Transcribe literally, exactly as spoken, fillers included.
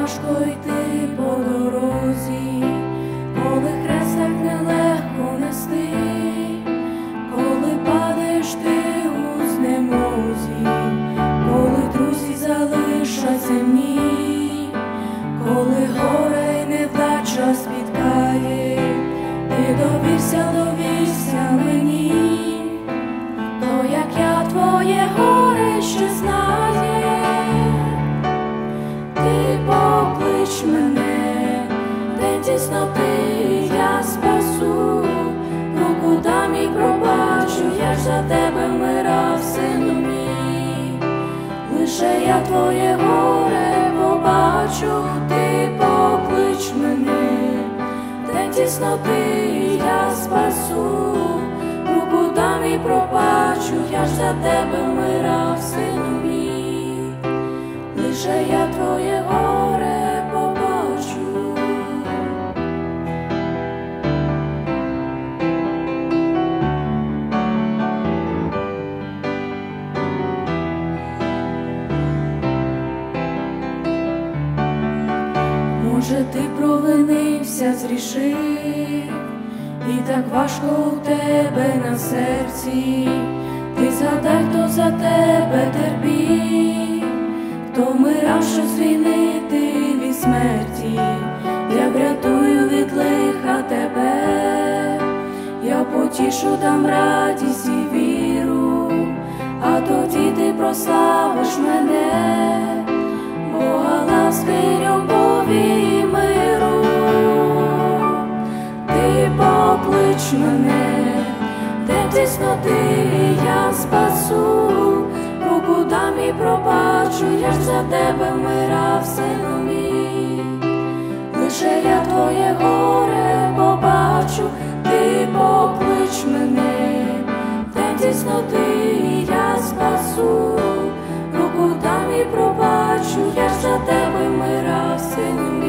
важко йти по дорозі, коли хрест так нелегко нести, коли падаєш ти у знемозі, коли друзі залишаться ні, коли горе й невдача спіткає, ти довірся, довірся мені, то як я твоє горе ще знає. Ти поклич мене, день тісноти я спасу, руку дам і пробачу, я ж за тебе вмирав, сину мій. Лише я твоє горе побачу, ти поклич мене, день тісноти я спасу, руку дам і пробачу, я ж за тебе вмирав, сину мій. Лише я твоє горе побачу. Може, ти провинився, зрішив, і так важко у тебе на серці, ти згадай, хто за тебе терпів, хто вмирав, щоб звільнити від смерті. Я врятую від лиха тебе, я потішу, дам радість і віру, а тоді ти прославиш мене, Бога ласки, любові і миру. Ти поклич мене, день тісноти я спасу, руку дам і пробачу, я ж за тебе вмирав, сину мій. Лише я твоє горе побачу, ти поклич мене, день тісноти я спасу, руку дам і пробачу, я ж за тебе вмирав, сину мій.